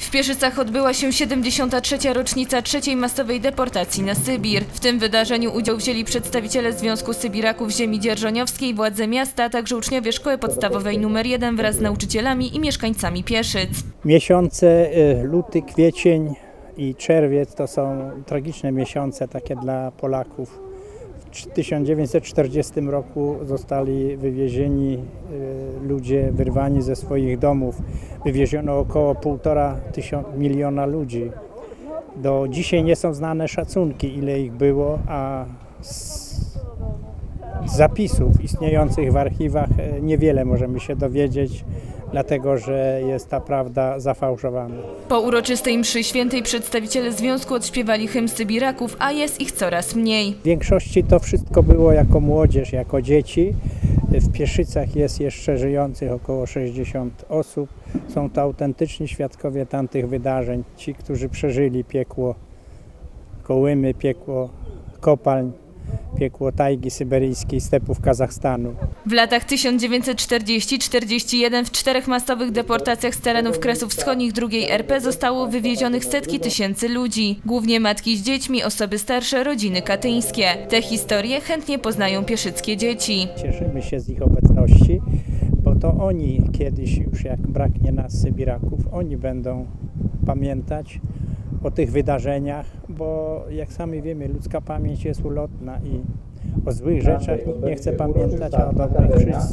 W Pieszycach odbyła się 73. rocznica III masowej deportacji na Sybir. W tym wydarzeniu udział wzięli przedstawiciele Związku Sybiraków Ziemi Dzierżoniowskiej, władze miasta, a także uczniowie szkoły podstawowej nr 1 wraz z nauczycielami i mieszkańcami Pieszyc. Miesiące luty, kwiecień i czerwiec to są tragiczne miesiące takie dla Polaków. W 1940 roku zostali wywiezieni ludzie, wyrwani ze swoich domów. Wywieziono około 1,5 miliona ludzi. Do dzisiaj nie są znane szacunki, ile ich było, a z zapisów istniejących w archiwach niewiele możemy się dowiedzieć, dlatego że jest ta prawda zafałszowana. Po uroczystej mszy świętej przedstawiciele związku odśpiewali hymn Sybiraków, a jest ich coraz mniej. W większości to wszystko było jako młodzież, jako dzieci. W Pieszycach jest jeszcze żyjących około 60 osób. Są to autentyczni świadkowie tamtych wydarzeń. Ci, którzy przeżyli piekło Kołymy, piekło kopalń, piekło tajgi syberyjskiej, stepów Kazachstanu. W latach 1940-41 w 4 masowych deportacjach z terenów Kresów Wschodnich II RP zostało wywiezionych setki tysięcy ludzi. Głównie matki z dziećmi, osoby starsze, rodziny katyńskie. Te historie chętnie poznają pieszyckie dzieci. Cieszymy się z ich obecności, bo to oni kiedyś już, jak braknie nas Sybiraków, oni będą pamiętać o tych wydarzeniach, bo jak sami wiemy, ludzka pamięć jest ulotna i o złych rzeczach nikt nie chce pamiętać, a o dobrych wszyscy.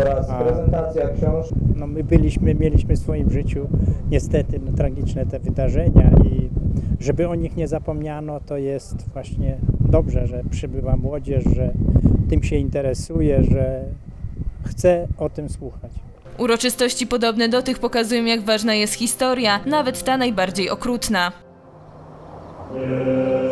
My mieliśmy w swoim życiu niestety tragiczne te wydarzenia i żeby o nich nie zapomniano, to jest właśnie dobrze, że przybywa młodzież, że tym się interesuje, że chce o tym słuchać. Uroczystości podobne do tych pokazują, jak ważna jest historia, nawet ta najbardziej okrutna.